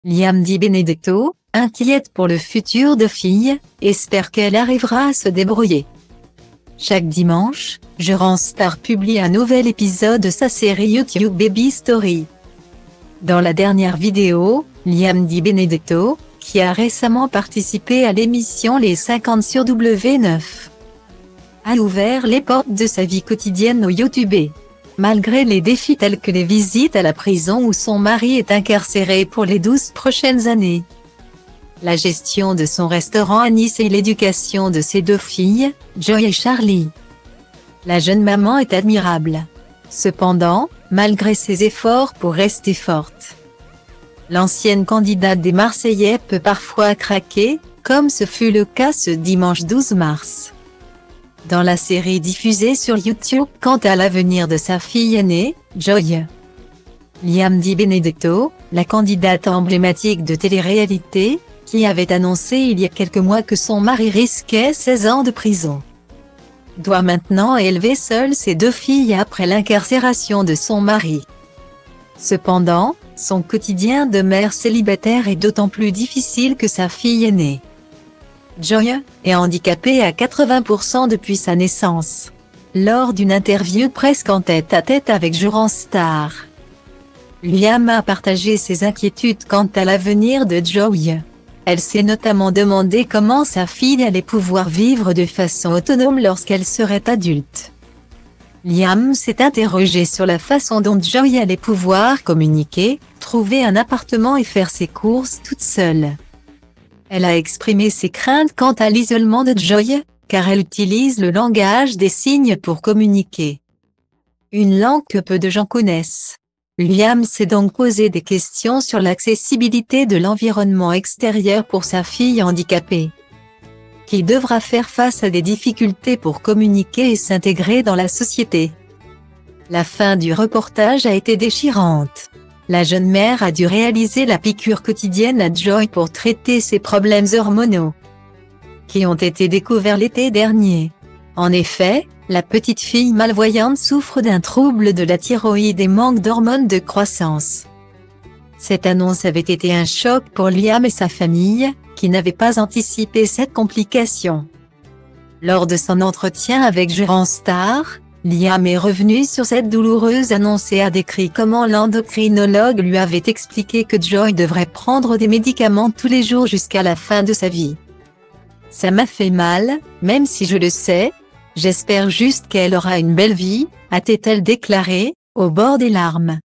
Liam Di Benedetto, inquiète pour le futur de fille, espère qu'elle arrivera à se débrouiller. Chaque dimanche, Jeran Star publie un nouvel épisode de sa série YouTube Baby Story. Dans la dernière vidéo, Liam Di Benedetto, qui a récemment participé à l'émission Les 50 sur W9, a ouvert les portes de sa vie quotidienne aux YouTubers. Malgré les défis tels que les visites à la prison où son mari est incarcéré pour les 12 prochaines années, la gestion de son restaurant à Nice et l'éducation de ses deux filles, Joy et Charlie, la jeune maman est admirable. Cependant, malgré ses efforts pour rester forte, l'ancienne candidate des Marseillais peut parfois craquer, comme ce fut le cas ce dimanche 12 mars. Dans la série diffusée sur YouTube quant à l'avenir de sa fille aînée, Joy, Liam Di Benedetto, la candidate emblématique de télé-réalité, qui avait annoncé il y a quelques mois que son mari risquait 16 ans de prison, doit maintenant élever seule ses deux filles après l'incarcération de son mari. Cependant, son quotidien de mère célibataire est d'autant plus difficile que sa fille aînée, Joy, est handicapée à 80% depuis sa naissance. Lors d'une interview presque en tête-à-tête avec Jeran Star, Liam a partagé ses inquiétudes quant à l'avenir de Joy. Elle s'est notamment demandé comment sa fille allait pouvoir vivre de façon autonome lorsqu'elle serait adulte. Liam s'est interrogé sur la façon dont Joy allait pouvoir communiquer, trouver un appartement et faire ses courses toute seule. Elle a exprimé ses craintes quant à l'isolement de Joy, car elle utilise le langage des signes pour communiquer, une langue que peu de gens connaissent. Liam s'est donc posé des questions sur l'accessibilité de l'environnement extérieur pour sa fille handicapée, qui devra faire face à des difficultés pour communiquer et s'intégrer dans la société. La fin du reportage a été déchirante. La jeune mère a dû réaliser la piqûre quotidienne à Joy pour traiter ses problèmes hormonaux, qui ont été découverts l'été dernier. En effet, la petite fille malvoyante souffre d'un trouble de la thyroïde et manque d'hormones de croissance. Cette annonce avait été un choc pour Liam et sa famille, qui n'avaient pas anticipé cette complication. Lors de son entretien avec Jeran Star, Liam est revenu sur cette douloureuse annonce et a décrit comment l'endocrinologue lui avait expliqué que Joy devrait prendre des médicaments tous les jours jusqu'à la fin de sa vie. « Ça m'a fait mal, même si je le sais. J'espère juste qu'elle aura une belle vie », a-t-elle déclaré, au bord des larmes.